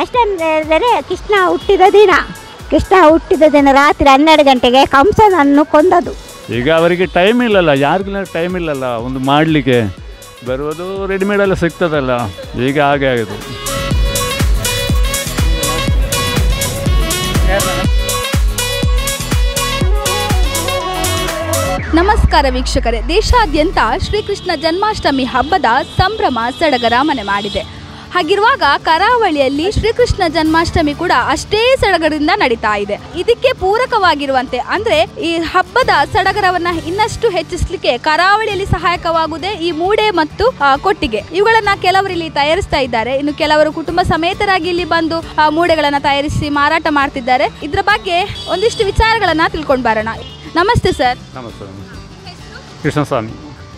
ಅಷ್ಟೆಂದರೆ ಕೃಷ್ಣ ಹುಟ್ಟಿದ ದಿನ. ಕೃಷ್ಣ ಹುಟ್ಟಿದ ದಿನ ರಾತ್ರಿ 12 ಗಂಟೆಗೆ ಕಂಸನನ್ನು ಕೊಂದದು. ಈಗ ಅವರಿಗೆ ಟೈಮ್ ಇಲ್ಲಲ್ಲ, ಯಾರಿಗೂ ಟೈಮ್ ಇಲ್ಲಲ್ಲ ಒಂದು ಮಾಡಲಿಕ್ಕೆ. ಬರುವುದು ರೆಡಿಮೇಡೆಲ್ಲ ಸಿಗ್ತದಲ್ಲ, ಈಗ ಹಾಗೆ ಆಗೋದು. ನಮಸ್ಕಾರ ವೀಕ್ಷಕರೇ, ದೇಶಾದ್ಯಂತ ಶ್ರೀಕೃಷ್ಣ ಜನ್ಮಾಷ್ಟಮಿ ಹಬ್ಬದ ಸಂಭ್ರಮ ಸಡಗರ ಮನೆ ಮಾಡಿದೆ. ಹಾಗಿರುವಾಗ ಕರಾವಳಿಯಲ್ಲಿ ಶ್ರೀಕೃಷ್ಣ ಜನ್ಮಾಷ್ಟಮಿ ಕೂಡ ಅಷ್ಟೇ ಸಡಗರದಿಂದ ನಡೀತಾ ಇದೆ. ಇದಕ್ಕೆ ಪೂರಕವಾಗಿರುವಂತೆ ಅಂದರೆ ಈ ಹಬ್ಬದ ಸಡಗರವನ್ನ ಇನ್ನಷ್ಟು ಹೆಚ್ಚಿಸಲಿಕ್ಕೆ ಕರಾವಳಿಯಲ್ಲಿ ಸಹಾಯಕವಾಗುವುದೇ ಈ ಮೂಡೆ ಮತ್ತು ಕೊಟ್ಟಿಗೆ. ಇವುಗಳನ್ನ ಕೆಲವರು ಇಲ್ಲಿ ತಯಾರಿಸ್ತಾ ಇದ್ದಾರೆ. ಇನ್ನು ಕೆಲವರು ಕುಟುಂಬ ಸಮೇತರಾಗಿ ಇಲ್ಲಿ ಬಂದು ಮೂಡೆಗಳನ್ನ ತಯಾರಿಸಿ ಮಾರಾಟ ಮಾಡ್ತಿದ್ದಾರೆ. ಇದರ ಬಗ್ಗೆ ಒಂದಿಷ್ಟು ವಿಚಾರಗಳನ್ನ ತಿಳ್ಕೊಂಡು ಬರೋಣ. ನಮಸ್ತೆ ಸರ್. ನಮಸ್ತೆ. ಕೃಷ್ಣಸ್ವಾಮಿ,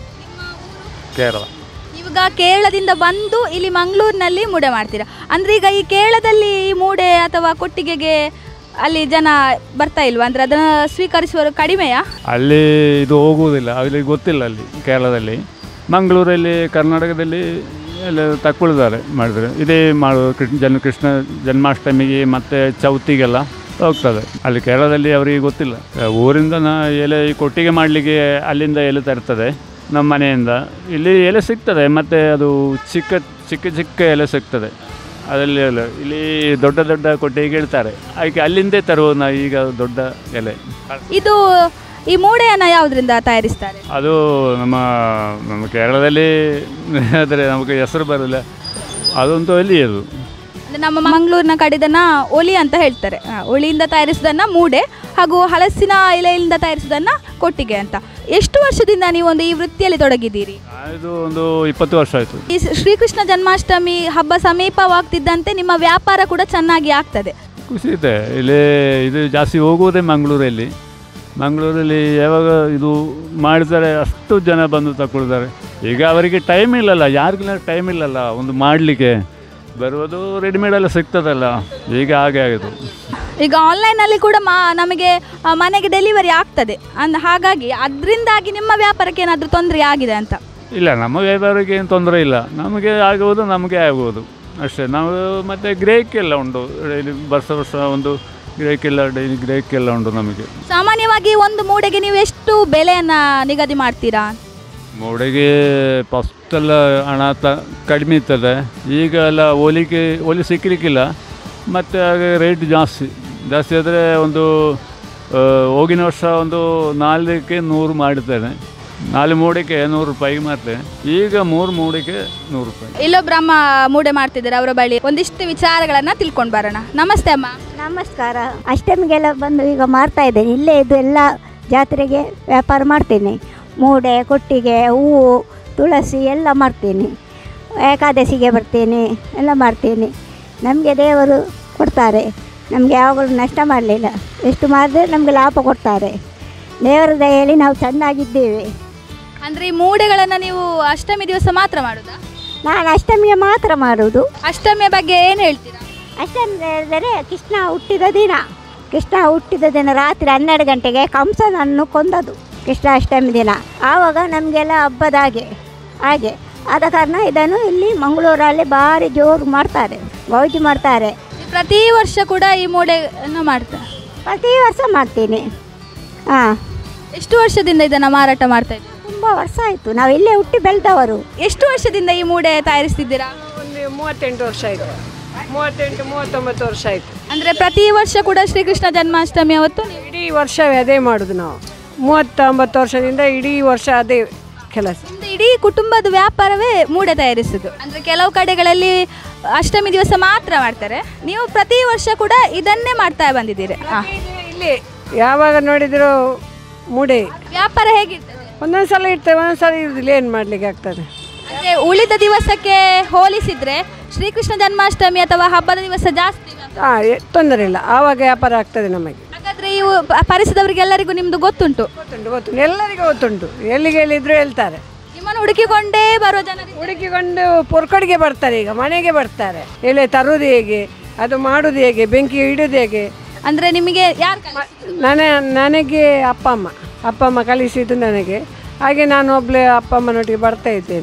ಕೇರಳ. ಇವಾಗ ಕೇರಳದಿಂದ ಬಂದು ಇಲ್ಲಿ ಮಂಗಳೂರಿನಲ್ಲಿ ಮೂಡೆ ಮಾಡ್ತೀರಾ ಅಂದರೆ ಈಗ ಈ ಕೇರಳದಲ್ಲಿ ಈ ಮೂಡೆ ಅಥವಾ ಕೊಟ್ಟಿಗೆಗೆ ಅಲ್ಲಿ ಜನ ಬರ್ತಾ ಇಲ್ವಾ? ಅಂದರೆ ಅದನ್ನು ಸ್ವೀಕರಿಸುವವರು ಕಡಿಮೆಯಾ? ಅಲ್ಲಿ ಇದು ಹೋಗುವುದಿಲ್ಲ, ಅಲ್ಲಿ ಗೊತ್ತಿಲ್ಲ. ಅಲ್ಲಿ ಕೇರಳದಲ್ಲಿ, ಮಂಗಳೂರಲ್ಲಿ, ಕರ್ನಾಟಕದಲ್ಲಿ ಎಲ್ಲ ತಗೊಳ್ಳಿದ್ದಾರೆ ಮಾಡಿದರೆ. ಇದೇ ಮಾಡೋದು ಕೃಷ್ಣ ಜನ್ಮಾಷ್ಟಮಿಗೆ ಮತ್ತು ಚೌತಿಗೆಲ್ಲ ಹೋಗ್ತದೆ. ಅಲ್ಲಿ ಕೇರಳದಲ್ಲಿ ಅವರಿಗೆ ಗೊತ್ತಿಲ್ಲ. ಊರಿಂದ ಎಲೆ ಕೊಟ್ಟಿಗೆ ಮಾಡಲಿಕ್ಕೆ ಅಲ್ಲಿಂದ ಎಲೆ ತರ್ತದೆ ನಮ್ಮ ಮನೆಯಿಂದ. ಇಲ್ಲಿ ಎಲೆ ಸಿಗ್ತದೆ, ಮತ್ತು ಅದು ಚಿಕ್ಕ ಚಿಕ್ಕ ಚಿಕ್ಕ ಎಲೆ ಸಿಗ್ತದೆ ಅದರಲ್ಲಿ. ಎಲ್ಲ ಇಲ್ಲಿ ದೊಡ್ಡ ದೊಡ್ಡ ಕೊಟ್ಟಿಗೆ ಹೇಳ್ತಾರೆ, ಅದಕ್ಕೆ ಅಲ್ಲಿಂದೇ ತರುವುದು ಈಗ ದೊಡ್ಡ ಎಲೆ. ಇದು ಈ ಮೂಡೆಯನ್ನು ಯಾವುದರಿಂದ ತಯಾರಿಸ್ತಾರೆ? ಅದು ನಮ್ಮ ಕೇರಳದಲ್ಲಿ ಆದರೆ ನಮಗೆ ಹೆಸರು ಬರಲ್ಲ. ಅದೊಂದು ಒಲಿ. ಅದು ನಮ್ಮ ಮಂಗಳೂರಿನ ಕಡೆದನ್ನ ಒಲಿ ಅಂತ ಹೇಳ್ತಾರೆ. ಒಲಿಯಿಂದ ತಯಾರಿಸಿದನ್ನ ಮೂಡೆ ಹಾಗೂ ಹಲಸಿನ ಎಲೆಯಿಂದ ತಯಾರಿಸಿದನ್ನ ಕೊಟ್ಟಿಗೆ ಅಂತ. ಎಷ್ಟು ವರ್ಷದಿಂದ ನೀವು ಈ ವೃತ್ತಿಯಲ್ಲಿ ತೊಡಗಿದ್ದೀರಿ? ಇದು ಒಂದು 20 ವರ್ಷ ಆಯಿತು. ಈ ಶ್ರೀಕೃಷ್ಣ ಜನ್ಮಾಷ್ಟಮಿ ಹಬ್ಬ ಸಮೀಪವಾಗ್ತಿದ್ದಂತೆ ನಿಮ್ಮ ವ್ಯಾಪಾರ ಕೂಡ ಚೆನ್ನಾಗಿ ಆಗ್ತದೆ. ಖುಷಿ ಇದೆ. ಇಲ್ಲಿ ಇದು ಜಾಸ್ತಿ ಹೋಗುವುದೇ ಮಂಗಳೂರಲ್ಲಿ. ಮಂಗಳೂರಲ್ಲಿ ಯಾವಾಗ ಇದು ಮಾಡಿದರೆ ಅಷ್ಟು ಜನ ಬಂದು ತಗೊಳ್ತಾರೆ. ಈಗ ಅವರಿಗೆ ಟೈಮ್ ಇಲ್ಲಲ್ಲ, ಯಾರಿಗೂ ಟೈಮ್ ಇಲ್ಲಲ್ಲ ಒಂದು ಮಾಡಲಿಕ್ಕೆ. ಬರುವುದು ರೆಡಿಮೇಡೆಲ್ಲ ಸಿಗ್ತದಲ್ಲ, ಈಗ ಹಾಗೆ ಆಗೋದು. ಈಗ ಆನ್ಲೈನಲ್ಲಿ ಕೂಡ ನಮಗೆ ಮನೆಗೆ ಡೆಲಿವರಿ ಆಗ್ತದೆ ಹಾಗಾಗಿ ಅದರಿಂದಾಗಿ ನಿಮ್ಮ ವ್ಯಾಪಾರಕ್ಕೆ ಏನಾದರೂ ತೊಂದರೆ ಆಗಿದೆ ಅಂತ? ಇಲ್ಲ, ನಮ್ಮ ವ್ಯಾಪಾರಕ್ಕೆ ಏನು ತೊಂದರೆ ಇಲ್ಲ. ನಮಗೆ ಆಗುವುದು ನಮಗೆ ಆಗುವುದು ಅಷ್ಟೇ. ನಾವು ಮತ್ತು ಗ್ರೇಕ್ ಎಲ್ಲ ಉಂಟು, ಡೈಲಿ ವರ್ಷ ಒಂದು ಗ್ರೇಕ್ ಎಲ್ಲ ಡೈಲಿ ಗ್ರೇಕ್ ಎಲ್ಲ ಉಂಟು ನಮಗೆ. ಸಾಮಾನ್ಯವಾಗಿ ಒಂದು ಮೂಡೆಗೆ ನೀವು ಎಷ್ಟು ಬೆಲೆಯನ್ನು ನಿಗದಿ ಮಾಡ್ತೀರಾ? ಮೂಡೆಗೆ ಫಸ್ಟೆಲ್ಲ ಹಣ ಕಡಿಮೆ ಇರ್ತದೆ. ಈಗ ಎಲ್ಲ ಒಲಿ ಸಿಕ್ಕಲಿಕ್ಕಿಲ್ಲ, ಮತ್ತು ಹಾಗೆ ರೇಟ್ ಜಾಸ್ತಿ ಆದರೆ ಒಂದು ಹೋಗಿನ ವರ್ಷ ಒಂದು 4ಕ್ಕೆ 100 ಮಾಡಿದ್ದೇನೆ. 4 ಮೂಡೆಗೆ 100 ರೂಪಾಯಿಗೆ ಮಾಡ್ತೇನೆ. ಈಗ 3 ಮೂಡೆಗೆ 100 ರೂಪಾಯಿ. ಇಲ್ಲೊಬ್ಬರಮ್ಮ ಮೂಡೆ ಮಾಡ್ತಿದ್ದಾರೆ, ಅವರ ಬಳಿ ಒಂದಿಷ್ಟು ವಿಚಾರಗಳನ್ನು ತಿಳ್ಕೊಂಡು ಬರೋಣ. ನಮಸ್ತೆ ಅಮ್ಮ. ನಮಸ್ಕಾರ. ಅಷ್ಟಮಿಗೆಲ್ಲ ಬಂದು ಈಗ ಮಾಡ್ತಾ ಇದ್ದೇನೆ. ಇಲ್ಲೇ ಇದು ಎಲ್ಲ ಜಾತ್ರೆಗೆ ವ್ಯಾಪಾರ ಮಾಡ್ತೇನೆ. ಮೂಡೆ, ಕೊಟ್ಟಿಗೆ, ಹೂವು, ತುಳಸಿ ಎಲ್ಲ ಮಾಡ್ತೀನಿ. ಏಕಾದಶಿಗೆ ಬರ್ತೇನೆ, ಎಲ್ಲ ಮಾಡ್ತೀನಿ. ನಮಗೆ ದೇವರು ಕೊಡ್ತಾರೆ, ನಮಗೆ ಯಾವಾಗಲೂ ನಷ್ಟ ಮಾಡಲಿಲ್ಲ. ಎಷ್ಟು ಮಾಡಿದ್ರೆ ನಮಗೆ ಲಾಭ ಕೊಡ್ತಾರೆ. ದೇವರ ದಯೆಯಲ್ಲಿ ನಾವು ಚೆನ್ನಾಗಿದ್ದೇವೆ. ಅಂದರೆ ಈ ಮೂಡೆಗಳನ್ನು ನೀವು ಅಷ್ಟಮಿ ದಿವಸ ಮಾತ್ರ ಮಾಡೋದಾ? ನಾನು ಅಷ್ಟಮಿಗೆ ಮಾತ್ರ ಮಾಡೋದು. ಅಷ್ಟಮಿಯ ಬಗ್ಗೆ ಏನು ಹೇಳ್ತೀರಾ? ಅಷ್ಟಮಿ ಅಂದರೆ ಕೃಷ್ಣ ಹುಟ್ಟಿದ ದಿನ. ಕೃಷ್ಣ ಹುಟ್ಟಿದ ದಿನ ರಾತ್ರಿ 12 ಗಂಟೆಗೆ ಕಂಸನನ್ನು ಕೊಂದದು ಕೃಷ್ಣಾಷ್ಟಮಿ ದಿನ. ಆವಾಗ ನಮಗೆಲ್ಲ ಹಬ್ಬದ ಹಾಗೆ ಆದ ಕಾರಣ ಇದನ್ನು ಇಲ್ಲಿ ಮಂಗಳೂರಲ್ಲಿ ಭಾರಿ ಜೋರು ಮಾಡ್ತಾರೆ, ಗೌಜಿ ಮಾಡ್ತಾರೆ. ಪ್ರತಿ ವರ್ಷ ಕೂಡ ಈ ಮೂಡೆಯನ್ನು ಮಾಡ್ತಾರೆ? ಪ್ರತಿ ವರ್ಷ ಮಾಡ್ತೀನಿ. ಹಾಂ. ಎಷ್ಟು ವರ್ಷದಿಂದ ಇದನ್ನು ಮಾರಾಟ ಮಾಡ್ತಾ ಇದ್ದೀರಾ? ತುಂಬ ವರ್ಷ ಆಯಿತು. ನಾವು ಇಲ್ಲೇ ಹುಟ್ಟಿ ಬೆಳೆದವರು. ಎಷ್ಟು ವರ್ಷದಿಂದ ಈ ಮೂಡೆ ತಯಾರಿಸ್ತಿದ್ದೀರಾ? ಒಂದು 38 ವರ್ಷ ಆಯಿತು. 38-39 ವರ್ಷ ಆಯಿತು. ಅಂದರೆ ಪ್ರತಿ ವರ್ಷ ಕೂಡ ಶ್ರೀಕೃಷ್ಣ ಜನ್ಮಾಷ್ಟಮಿ ಅವತ್ತು ಇಡೀ ವರ್ಷವೇ ಅದೇ ಮಾಡೋದು ನಾವು. 39 ವರ್ಷದಿಂದ ಇಡೀ ವರ್ಷ ಅದೇ ಕೆಲಸ. ಇಡೀ ಕುಟುಂಬದ ವ್ಯಾಪಾರವೇ ಮೂಡೆ ತಯಾರಿಸುದು. ಅಂದರೆ ಕೆಲವು ಕಡೆಗಳಲ್ಲಿ ಅಷ್ಟಮಿ ದಿವಸ ಮಾತ್ರ ಮಾಡ್ತಾರೆ, ನೀವು ಪ್ರತಿ ವರ್ಷ ಕೂಡ ಇದನ್ನೇ ಮಾಡ್ತಾ ಬಂದಿದ್ದೀರಿ. ಇಲ್ಲಿ ಯಾವಾಗ ನೋಡಿದ್ರು ಮೂಡೆ ವ್ಯಾಪಾರ ಹೇಗಿರ್ತದೆ? ಒಂದೊಂದು ಸಲ ಇರ್ತೇವೆ, ಒಂದೊಂದು ಸಲ ಇರೋದಿಲ್ಲ. ಏನು ಮಾಡಲಿಕ್ಕೆ ಆಗ್ತದೆ? ಅಂದರೆ ಉಳಿದ ದಿವಸಕ್ಕೆ ಹೋಲಿಸಿದರೆ ಶ್ರೀಕೃಷ್ಣ ಜನ್ಮಾಷ್ಟಮಿ ಅಥವಾ ಹಬ್ಬದ ದಿವಸ ಜಾಸ್ತಿ ತೊಂದರೆ ಇಲ್ಲ, ಆವಾಗ ವ್ಯಾಪಾರ ಆಗ್ತದೆ ನಮಗೆ. ಹಾಗಾದರೆ ಇವು ಪರಿಸರದವರಿಗೆಲ್ಲರಿಗೂ ನಿಮ್ಮದು ಗೊತ್ತುಂಟು? ಗೊತ್ತುಂಟು, ಎಲ್ಲರಿಗೂ ಗೊತ್ತುಂಟು. ಎಲ್ಲಿಗೆ ಹೇಳಿದ್ರು ಹೇಳ್ತಾರೆ. ನಿಮ್ಮನ್ನು ಹುಡುಕಿಕೊಂಡೇ ಬರೋ ಜನರಿಗೆ ಹುಡುಕಿಕೊಂಡು ಪೊರ್ಕಡಿಗೆ ಬರ್ತಾರೆ, ಈಗ ಮನೆಗೆ ಬರ್ತಾರೆ. ಎಲೆ ತರುವುದು ಹೇಗೆ, ಅದು ಮಾಡೋದು ಹೇಗೆ, ಬೆಂಕಿ ಇಡೋದು ಹೇಗೆ. ಅಂದರೆ ನಿಮಗೆ ಯಾರು? ನನಗೆ ಅಪ್ಪ ಅಮ್ಮ ಕಲಿಸಿದ್ದು ನನಗೆ. ಹಾಗೆ ನಾನು ಒಬ್ಬಳೇ ಅಪ್ಪ ಅಮ್ಮನೊಟ್ಟಿಗೆ ಬರ್ತಾ ಇದ್ದೇನೆ.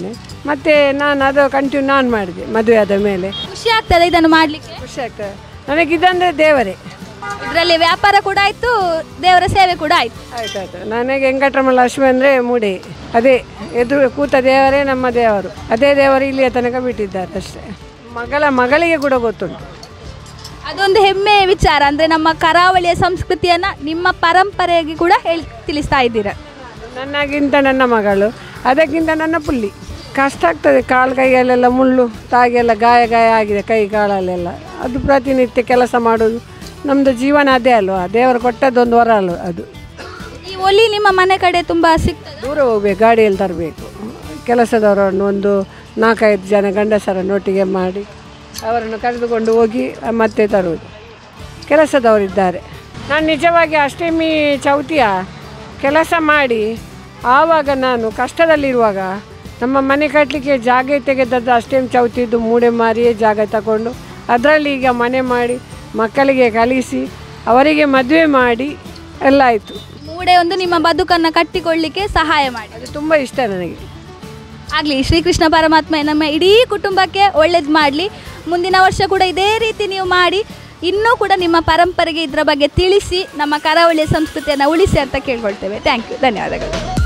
ಮತ್ತು ನಾನು ಅದು ಕಂಟಿನ್ಯೂ ನಾನು ಮಾಡಿದೆ ಮದುವೆ ಆದ ಮೇಲೆ. ಖುಷಿ ಆಗ್ತದೆ ಇದನ್ನು ಮಾಡಲಿಕ್ಕೆ? ಖುಷಿ ಆಗ್ತದೆ ನನಗೆ. ಇದಂದರೆ ದೇವರೇ. ಇದರಲ್ಲಿ ವ್ಯಾಪಾರ ಕೂಡ ಆಯಿತು, ದೇವರ ಸೇವೆ ಕೂಡ ಆಯಿತು. ಆಯ್ತಾಯ್ತು. ನನಗೆ ವೆಂಕಟರಮಣ ಲಕ್ಷ್ಮಿ ಅಂದರೆ ಮೂಡೆ, ಅದೇ ಎದುರು ಕೂತ ದೇವರೇ ನಮ್ಮ ದೇವರು. ಅದೇ ದೇವರು ಇಲ್ಲಿಯ ತನಕ ಬಿಟ್ಟಿದ್ದಾರೆ ಅಷ್ಟೇ. ಮಗಳಿಗೆ ಕೂಡ ಗೊತ್ತುಂಟು. ಅದೊಂದು ಹೆಮ್ಮೆಯ ವಿಚಾರ. ಅಂದರೆ ನಮ್ಮ ಕರಾವಳಿಯ ಸಂಸ್ಕೃತಿಯನ್ನು ನಿಮ್ಮ ಪರಂಪರೆಗೆ ಕೂಡ ತಿಳಿಸ್ತಾ ಇದ್ದೀರಾ. ನನಗಿಂತ ನನ್ನ ಮಗಳು, ಅದಕ್ಕಿಂತ ನನ್ನ ಪುಲ್ಲಿ. ಕಷ್ಟ ಆಗ್ತದೆ, ಕಾಲು ಕೈಯಲ್ಲೆಲ್ಲ ಮುಳ್ಳು ತಾಗೆಲ್ಲ ಗಾಯ ಆಗಿದೆ, ಕೈ ಕಾಲಲ್ಲೆಲ್ಲ. ಅದು ಪ್ರತಿನಿತ್ಯ ಕೆಲಸ ಮಾಡೋದು ನಮ್ಮದು ಜೀವನ ಅದೇ ಅಲ್ವಾ, ದೇವರು ಕೊಟ್ಟದ್ದೊಂದು ವರ ಅಲ್ವ ಅದು. ಈ ಒಲಿ ನಿಮ್ಮ ಮನೆ ಕಡೆ ತುಂಬ ಸಿಗ್ತದೆ? ದೂರ ಹೋಗ್ಬೇಕು, ಗಾಡಿಯಲ್ಲಿ ತರಬೇಕು. ಕೆಲಸದವರನ್ನು ಒಂದು 4-5 ಜನ ಗಂಡಸರನ್ನೊಟ್ಟಿಗೆ ಮಾಡಿ ಅವರನ್ನು ಕರೆದುಕೊಂಡು ಹೋಗಿ ಮತ್ತೆ ತರುವುದು. ಕೆಲಸದವರಿದ್ದಾರೆ. ನಾನು ನಿಜವಾಗಿ ಅಷ್ಟಮಿ ಚೌತಿಯ ಕೆಲಸ ಮಾಡಿ ಆವಾಗ ನಾನು ಕಷ್ಟದಲ್ಲಿರುವಾಗ ನಮ್ಮ ಮನೆ ಕಟ್ಟಲಿಕ್ಕೆ ಜಾಗ ತೆಗೆದದ್ದು ಅಷ್ಟಮಿ ಚೌತಿದ್ದು ಮೂಡೆ ಮಾರಿಯೇ ಜಾಗ ತಗೊಂಡು ಅದರಲ್ಲಿ ಈಗ ಮನೆ ಮಾಡಿ ಮಕ್ಕಳಿಗೆ ಕಲಿಸಿ ಅವರಿಗೆ ಮದುವೆ ಮಾಡಿ ಎಲ್ಲ ಆಯಿತು. ಮೂಡೆ ಒಂದು ನಿಮ್ಮ ಬದುಕನ್ನು ಕಟ್ಟಿಕೊಳ್ಳಲಿಕ್ಕೆ ಸಹಾಯ ಮಾಡಿ. ಅದು ತುಂಬ ಇಷ್ಟ ನನಗೆ. ಆಗಲಿ, ಶ್ರೀಕೃಷ್ಣ ಪರಮಾತ್ಮ ನಮ್ಮ ಇಡೀ ಕುಟುಂಬಕ್ಕೆ ಒಳ್ಳೇದು ಮಾಡಲಿ. ಮುಂದಿನ ವರ್ಷ ಕೂಡ ಇದೇ ರೀತಿ ನೀವು ಮಾಡಿ ಇನ್ನೂ ಕೂಡ ನಿಮ್ಮ ಪರಂಪರೆಗೆ ಇದರ ಬಗ್ಗೆ ತಿಳಿಸಿ ನಮ್ಮ ಕರಾವಳಿಯ ಸಂಸ್ಕೃತಿಯನ್ನು ಉಳಿಸಿ ಅಂತ ಕೇಳ್ಕೊಳ್ತೇವೆ. ಥ್ಯಾಂಕ್ ಯು, ಧನ್ಯವಾದಗಳು.